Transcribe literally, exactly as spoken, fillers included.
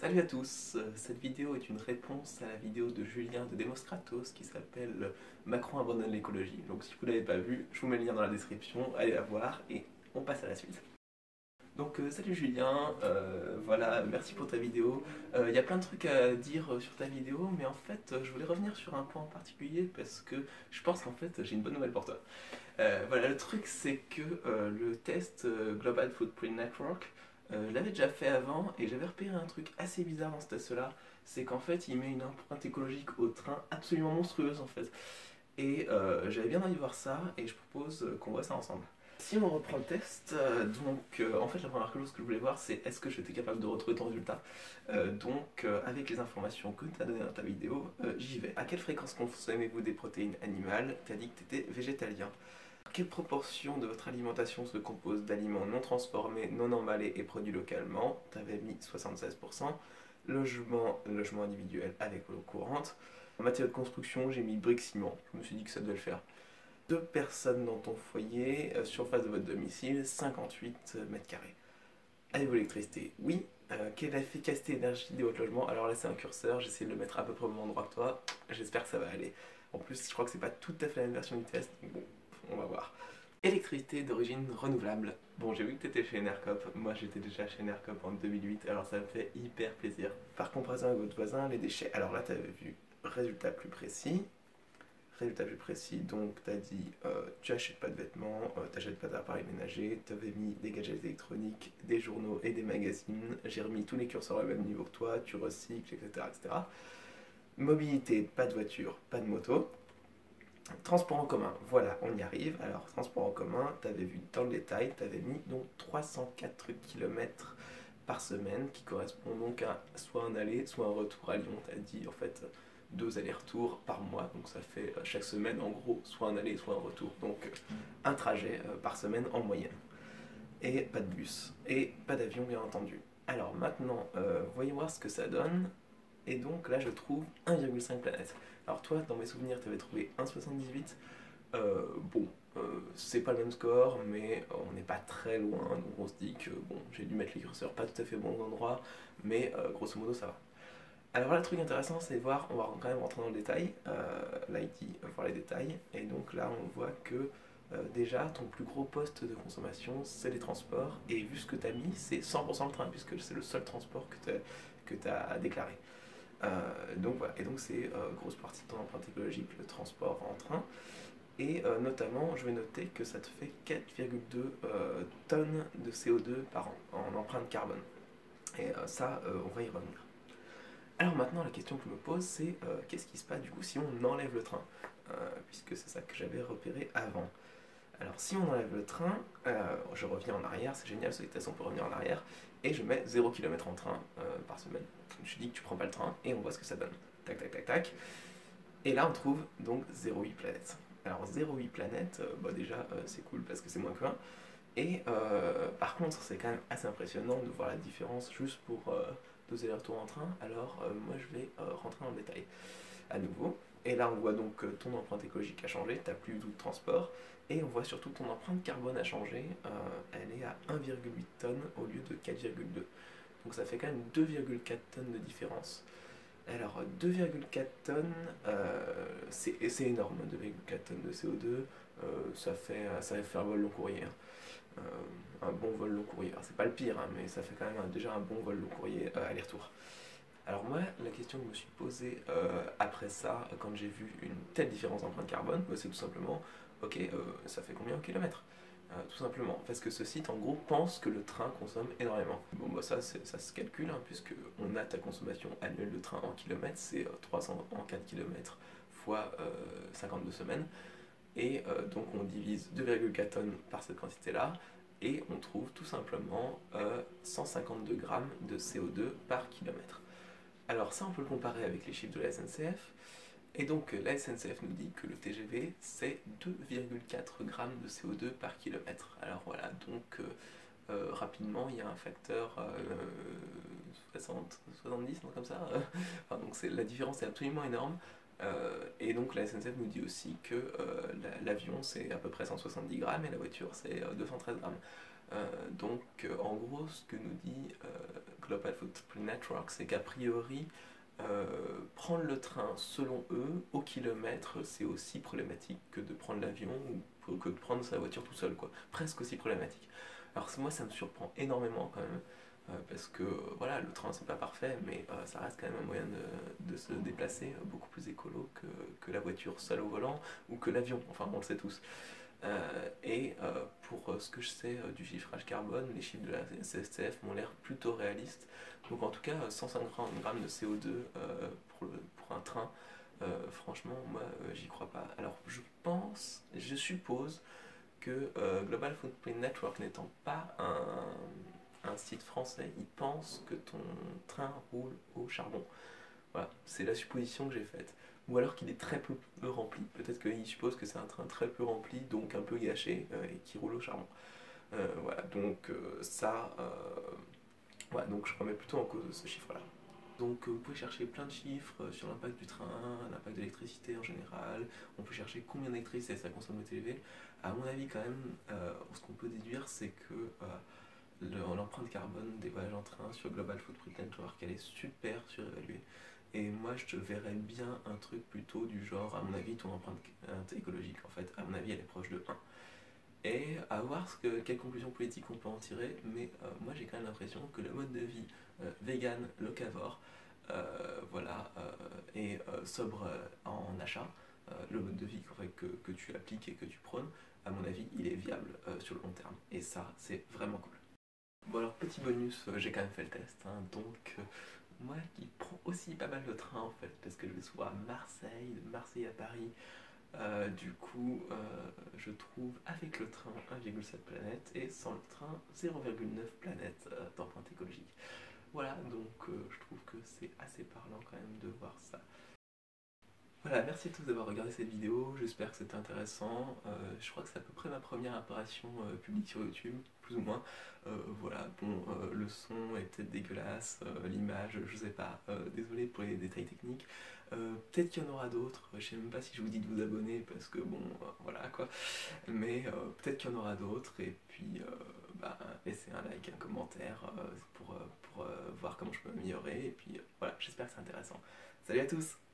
Salut à tous, euh, cette vidéo est une réponse à la vidéo de Julien de Demostratos qui s'appelle Macron abandonne l'écologie. Donc si vous ne l'avez pas vu, je vous mets le lien dans la description, allez la voir et on passe à la suite. Donc euh, salut Julien, euh, voilà, merci pour ta vidéo. Il euh, y a plein de trucs à dire euh, sur ta vidéo, mais en fait euh, je voulais revenir sur un point en particulier parce que je pense qu'en fait j'ai une bonne nouvelle pour toi. Euh, voilà, le truc c'est que euh, le test euh, Global Footprint Network, euh, je l'avais déjà fait avant et j'avais repéré un truc assez bizarre dans ce test-là, c'est qu'en fait il met une empreinte écologique au train absolument monstrueuse en fait. Et euh, j'avais bien envie de voir ça et je propose euh, qu'on voit ça ensemble. Si on reprend le test, euh, donc euh, en fait la première chose que je voulais voir c'est est-ce que j'étais capable de retrouver ton résultat. Euh, donc euh, avec les informations que tu as données dans ta vidéo, euh, j'y vais. À quelle fréquence consommez-vous des protéines animales? Tu as dit que tu étais végétalien. Quelle proportion de votre alimentation se compose d'aliments non transformés, non emballés et produits localement? Tu avais mis soixante-seize pour cent. Logement, logement individuel avec eau courante. En matériaux de construction, j'ai mis briques ciment. Je me suis dit que ça devait le faire. Deux personnes dans ton foyer, euh, surface de votre domicile, cinquante-huit mètres carrés. Avez-vous l'électricité? Oui. Euh, quelle est l'efficacité énergie de votre logement? Alors là c'est un curseur, j'essaie de le mettre à peu près au même endroit que toi. J'espère que ça va aller. En plus je crois que c'est pas tout à fait la même version du test. Bon, on va voir. Électricité d'origine renouvelable. Bon, j'ai vu que tu étais chez Enercop. Moi, j'étais déjà chez Enercop en deux mille huit, alors ça me fait hyper plaisir. Par comparaison avec votre voisin, les déchets. Alors là, tu avais vu résultat plus précis. Résultat plus précis, donc tu as dit euh, tu achètes pas de vêtements, euh, tu n'achètes pas d'appareils ménagers, tu avais mis des gadgets électroniques, des journaux et des magazines. J'ai remis tous les curseurs au même niveau que toi, tu recycles, et cetera, et cetera. Mobilité, pas de voiture, pas de moto. Transport en commun, voilà, on y arrive. Alors, transport en commun, tu avais vu dans le détail, tu avais mis donc trois cent quatre kilomètres par semaine, qui correspond donc à soit un aller, soit un retour à Lyon. Tu as dit en fait deux allers-retours par mois, donc ça fait chaque semaine en gros soit un aller, soit un retour. Donc un trajet par semaine en moyenne. Et pas de bus, et pas d'avion bien entendu. Alors maintenant, euh, voyons voir ce que ça donne. Et donc là je trouve un virgule cinq planètes. Alors toi, dans mes souvenirs, tu avais trouvé un virgule soixante-dix-huit. Euh, bon, euh, c'est pas le même score, mais on n'est pas très loin, donc on se dit que bon, j'ai dû mettre les curseurs pas tout à fait au bon endroit, mais euh, grosso modo ça va. Alors là, le truc intéressant, c'est voir, on va quand même rentrer dans le détail, euh, là il dit voir les détails, et donc là on voit que euh, déjà ton plus gros poste de consommation c'est les transports, et vu ce que tu as mis, c'est cent pour cent le train, puisque c'est le seul transport que tu as déclaré. Euh, donc voilà, et donc c'est euh, grosse partie de ton empreinte écologique, le transport en train. Et euh, notamment, je vais noter que ça te fait quatre virgule deux euh, tonnes de C O deux par an en empreinte carbone. Et euh, ça, euh, on va y revenir. Alors maintenant, la question que je me pose, c'est euh, qu'est-ce qui se passe du coup si on enlève le train euh, puisque c'est ça que j'avais repéré avant. Alors si on enlève le train, euh, je reviens en arrière, c'est génial, ce test on peut revenir en arrière, et je mets zéro kilomètre en train euh, par semaine. Je dis que tu prends pas le train, et on voit ce que ça donne. Tac, tac, tac, tac. Et là on trouve donc zéro virgule huit planètes. Alors zéro virgule huit planètes, euh, bah déjà euh, c'est cool parce que c'est moins que un. Et euh, par contre c'est quand même assez impressionnant de voir la différence juste pour euh, deux allers-retours en train. Alors euh, moi je vais euh, rentrer dans le détail à nouveau. Et là on voit donc que ton empreinte écologique a changé, tu n'as plus du tout de transport. Et on voit surtout ton empreinte carbone a changé, euh, elle est à un virgule huit tonnes au lieu de quatre virgule deux. Donc ça fait quand même deux virgule quatre tonnes de différence. Alors deux virgule quatre tonnes, euh, c'est énorme, deux virgule quatre tonnes de C O deux, euh, ça, fait, ça va faire un vol long courrier. Hein. Euh, un bon vol long courrier, c'est pas le pire, hein, mais ça fait quand même un, déjà un bon vol long courrier euh, aller-retour. Alors moi, la question que je me suis posée euh, après ça, quand j'ai vu une telle différence d'empreinte carbone, bah, c'est tout simplement, ok, euh, ça fait combien au kilomètre? Euh, tout simplement, parce que ce site en gros pense que le train consomme énormément. Bon bah ça, ça se calcule, hein, puisque on a ta consommation annuelle de train en kilomètres, c'est euh, trois cents en quatre kilomètres fois euh, cinquante-deux semaines, et euh, donc on divise deux virgule quatre tonnes par cette quantité-là, et on trouve tout simplement euh, cent cinquante-deux grammes de C O deux par kilomètre. Alors ça on peut le comparer avec les chiffres de la S N C F, et donc la S N C F nous dit que le T G V c'est deux virgule quatre grammes de C O deux par kilomètre. Alors voilà, donc euh, euh, rapidement il y a un facteur euh, soixante, soixante-dix, non, comme ça. Enfin, donc la différence est absolument énorme. Euh, et donc la S N C F nous dit aussi que euh, l'avion c'est à peu près cent soixante-dix grammes et la voiture c'est euh, deux cent treize grammes. Euh, donc euh, en gros ce que nous dit euh, Global Footprint Network, c'est qu'a priori euh, prendre le train selon eux au kilomètre c'est aussi problématique que de prendre l'avion ou que de prendre sa voiture tout seul, quoi. Presque aussi problématique. Alors moi ça me surprend énormément quand même, euh, parce que voilà, le train c'est pas parfait, mais euh, ça reste quand même un moyen de, de se déplacer euh, beaucoup plus écolo que, que la voiture seule au volant ou que l'avion, enfin on le sait tous. Euh, et euh, pour euh, ce que je sais euh, du chiffrage carbone, les chiffres de la C S T F m'ont l'air plutôt réalistes. Donc en tout cas, euh, cent cinq grammes de C O deux euh, pour, le, pour un train, euh, franchement, moi euh, j'y crois pas. Alors je pense, je suppose que euh, Global Footprint Network n'étant pas un, un site français, il pense que ton train roule au charbon. Voilà, c'est la supposition que j'ai faite. Ou alors qu'il est très peu rempli. Peut-être qu'il suppose que c'est un train très peu rempli, donc un peu gâché, euh, et qui roule au charbon. Euh, voilà, donc euh, ça... Euh, voilà, donc je remets plutôt en cause ce chiffre-là. Donc euh, vous pouvez chercher plein de chiffres euh, sur l'impact du train, l'impact de l'électricité en général. On peut chercher combien d'électricité ça consomme le T V. À mon avis quand même, euh, ce qu'on peut déduire, c'est que euh, l'empreinte carbone des voyages en train sur Global Footprint Network, elle est super surévaluée. Et moi, je te verrais bien un truc plutôt du genre, à mon avis, ton empreinte écologique, en fait, à mon avis, elle est proche de un. Et à voir ce que, quelles conclusions politiques on peut en tirer, mais euh, moi j'ai quand même l'impression que le mode de vie euh, vegan, locavore, euh, voilà, euh, et euh, sobre euh, en achat, euh, le mode de vie en fait, que, que tu appliques et que tu prônes, à mon avis, il est viable euh, sur le long terme. Et ça, c'est vraiment cool. Bon alors, petit bonus, euh, j'ai quand même fait le test, hein, donc euh, moi qui prends aussi pas mal de train en fait, parce que je vais souvent à Marseille, de Marseille à Paris, euh, du coup euh, je trouve avec le train un virgule sept planètes et sans le train zéro virgule neuf planètes euh, d'empreinte écologique. Voilà, donc euh, je trouve que c'est assez parlant quand même de voir ça. Voilà, merci à tous d'avoir regardé cette vidéo, j'espère que c'était intéressant. Euh, je crois que c'est à peu près ma première apparition euh, publique sur YouTube, plus ou moins. Euh, voilà, bon, euh, le son est peut-être dégueulasse, euh, l'image, je sais pas, euh, désolé pour les détails techniques. Euh, peut-être qu'il y en aura d'autres, je sais même pas si je vous dis de vous abonner parce que bon, euh, voilà quoi. Mais euh, peut-être qu'il y en aura d'autres et puis euh, bah, laissez un like, un commentaire euh, pour, euh, pour euh, voir comment je peux m'améliorer. Et puis euh, voilà, j'espère que c'est intéressant. Salut à tous!